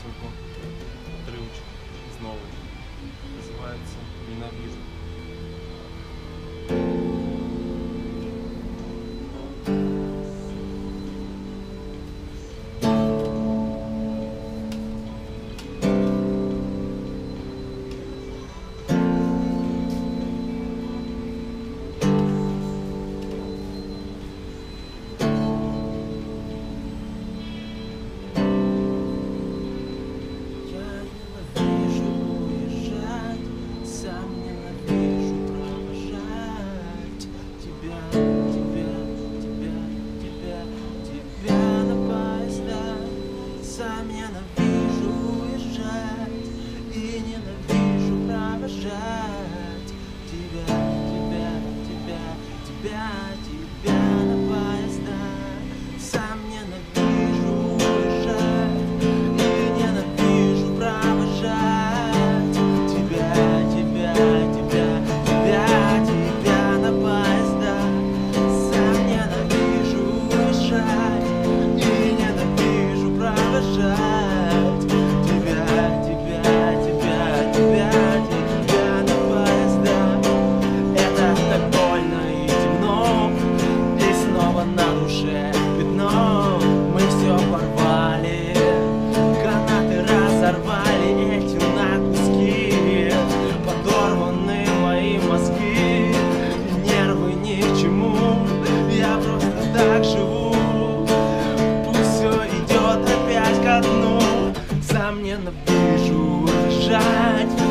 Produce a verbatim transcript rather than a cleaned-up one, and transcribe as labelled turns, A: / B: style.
A: песенку, отрывочек из новой. Называется «Ненавижу».
B: Ненавижу уезжать и ненавижу провожать тебя, тебя, тебя, тебя, тебя на поезда. Сам ненавижу уезжать и ненавижу провожать тебя, тебя, тебя, тебя, тебя на поезда. Сам ненавижу уезжать и ненавижу провожать. Так живу, пусть все идет опять ко дну. Сам ненавижу уезжать